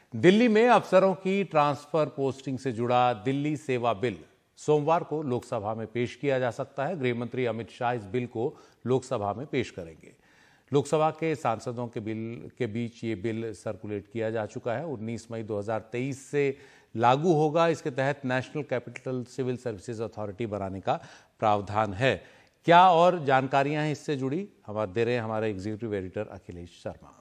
दिल्ली में अफसरों की ट्रांसफर पोस्टिंग से जुड़ा दिल्ली सेवा बिल सोमवार को लोकसभा में पेश किया जा सकता है। गृह मंत्री अमित शाह इस बिल को लोकसभा में पेश करेंगे। लोकसभा के सांसदों के बीच ये बिल सर्कुलेट किया जा चुका है। 19 मई 2023 से लागू होगा। इसके तहत national capital civil services authority बनाने का प्रावधान है। क्या और जानकारियां हैं इससे जुड़ी, हम दे रहे हैं हमारे एग्जीक्यूटिव एडिटर अखिलेश शर्मा।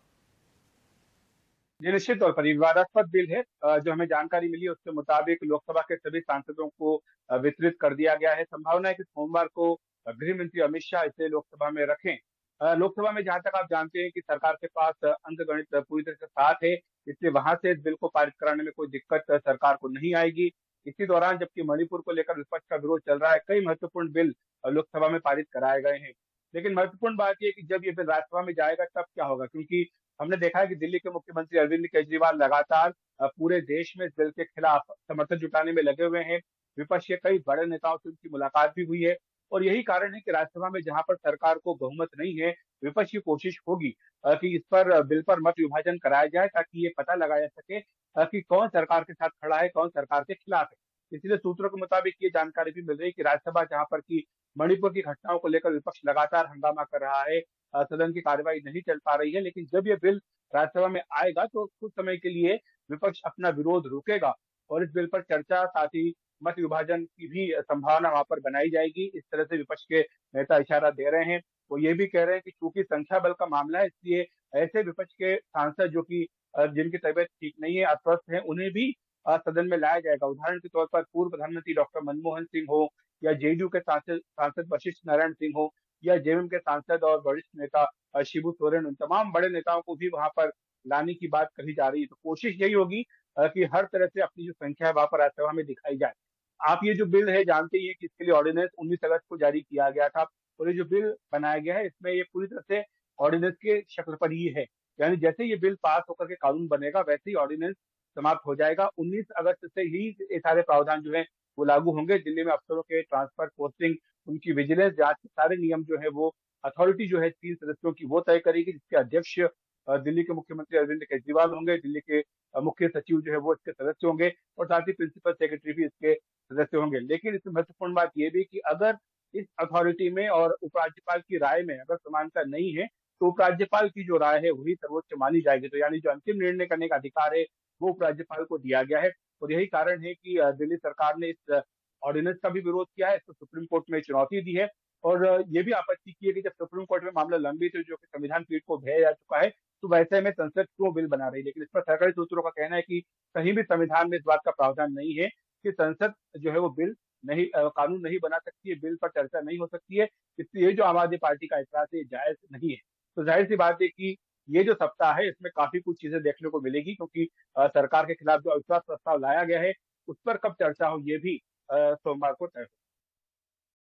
ये निश्चित तौर पर विवादास्पद बिल है। जो हमें जानकारी मिली उसके मुताबिक लोकसभा के सभी सांसदों को वितरित कर दिया गया है। संभावना है कि सोमवार को गृह मंत्री अमित शाह इसे लोकसभा में रखें। लोकसभा में जहां तक आप जानते हैं कि सरकार के पास अंकगणित पूरी तरह से साथ है, इसलिए वहां से इस बिल को पारित कराने में कोई दिक्कत सरकार को नहीं आएगी। इसी दौरान जबकि मणिपुर को लेकर विपक्ष का विरोध चल रहा है, कई महत्वपूर्ण बिल लोकसभा में पारित कराए गए हैं। लेकिन महत्वपूर्ण बात यह कि जब ये बिल राज्यसभा में जाएगा तब क्या होगा, क्योंकि हमने देखा है कि दिल्ली के मुख्यमंत्री अरविंद केजरीवाल लगातार पूरे देश में इस बिल के खिलाफ समर्थन जुटाने में लगे हुए हैं। विपक्ष के कई बड़े नेताओं से उनकी मुलाकात भी हुई है और यही कारण है कि राज्यसभा में जहां पर सरकार को बहुमत नहीं है, विपक्ष की कोशिश होगी कि इस पर बिल पर मत विभाजन कराया जाए ताकि ये पता लगाया जा सके कि कौन सरकार के साथ खड़ा है, कौन सरकार के खिलाफ है। इसलिए सूत्रों के मुताबिक ये जानकारी भी मिल रही है कि राज्यसभा जहां पर की मणिपुर की घटनाओं को लेकर विपक्ष लगातार हंगामा कर रहा है, सदन की कार्यवाही नहीं चल पा रही है, लेकिन जब ये बिल राज्यसभा में आएगा तो कुछ समय के लिए विपक्ष अपना विरोध रोकेगा और इस बिल पर चर्चा, साथ ही मत विभाजन की भी संभावना वहां पर बनाई जाएगी। इस तरह से विपक्ष के नेता इशारा दे रहे हैं। वो ये भी कह रहे हैं कि चूंकि संख्या बल का मामला है, इसलिए ऐसे विपक्ष के सांसद जो कि जिनकी तबीयत ठीक नहीं है, अस्वस्थ है, उन्हें भी सदन में लाया जाएगा। उदाहरण के तौर पर पूर्व प्रधानमंत्री डॉक्टर मनमोहन सिंह हो, या जेडीयू के सांसद वशिष्ठ नारायण सिंह हो, या जेएमएम के सांसद और वरिष्ठ नेता शिबू सोरेन, उन तमाम बड़े नेताओं को भी वहां पर लाने की बात कही जा रही है। तो कोशिश यही होगी कि हर तरह से अपनी जो संख्या है वहां पर राज्यसभा में दिखाई जाए। आप ये जो बिल है जानते ही हैं कि इसके लिए ऑर्डिनेंस 19 अगस्त को जारी किया गया था और ये जो बिल बनाया गया है इसमें ये पूरी तरह से ऑर्डिनेंस के शक्ल पर ही है। यानी जैसे ये बिल पास होकर के कानून बनेगा वैसे ही ऑर्डिनेंस समाप्त हो जाएगा। 19 अगस्त से ही ये सारे प्रावधान जो है वो लागू होंगे। दिल्ली में अफसरों के ट्रांसफर, पोस्टिंग, उनकी विजिलेंस जांच के सारे नियम जो है वो अथॉरिटी जो है 3 सदस्यों की वो तय करेगी, जिसके अध्यक्ष दिल्ली के मुख्यमंत्री अरविंद केजरीवाल होंगे। दिल्ली के मुख्य सचिव जो है वो इसके सदस्य होंगे और साथ ही प्रिंसिपल सेक्रेटरी भी इसके सदस्य होंगे। लेकिन इसमें महत्वपूर्ण बात यह भी कि अगर इस अथॉरिटी में और उपराज्यपाल की राय में अगर समानता नहीं है तो उपराज्यपाल की जो राय है वही सर्वोच्च मानी जाएगी। तो यानी जो अंतिम निर्णय करने का अधिकार है वो उपराज्यपाल को दिया गया है और यही कारण है कि दिल्ली सरकार ने इस ऑर्डिनेंस का भी विरोध किया है, इसको सुप्रीम कोर्ट में चुनौती दी है और ये भी आपत्ति की है कि जब सुप्रीम कोर्ट में मामला लंबित है, जो कि संविधान पीठ को भेजा जा चुका है, तो वैसे में संसद क्यों बिल बना रही है। लेकिन इस पर सरकारी सूत्रों का कहना है कि कहीं भी संविधान में इस बात का प्रावधान नहीं है कि संसद जो है वो बिल नहीं कानून नहीं बना सकती है, बिल पर चर्चा नहीं हो सकती है। इसलिए ये जो आम आदमी पार्टी का ऐतराज है जायज नहीं है। तो जाहिर सी बात है कि ये जो सप्ताह है इसमें काफी कुछ चीजें देखने को मिलेगी, क्योंकि सरकार के खिलाफ जो अविश्वास प्रस्ताव लाया गया है उस पर कब चर्चा हो ये भी सोमवार को तय हो।